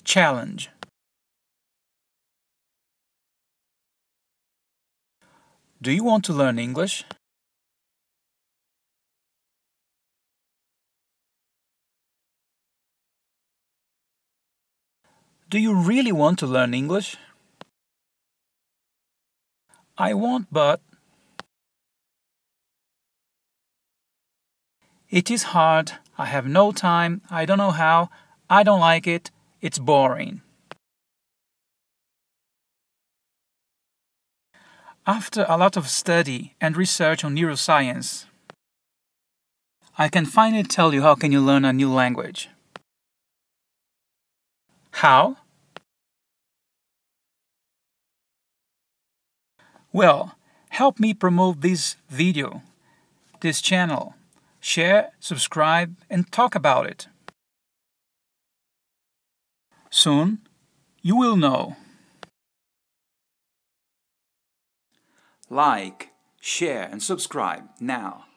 Challenge. Do you want to learn English? Do you really want to learn English? I want, but it is hard, I have no time, I don't know how, I don't like it, it's boring. After a lot of study and research on neuroscience, I can finally tell you how can you learn a new language. How? Well, help me promote this video, this channel. Share, subscribe, and talk about it. Soon, you will know. Like, share, and subscribe now.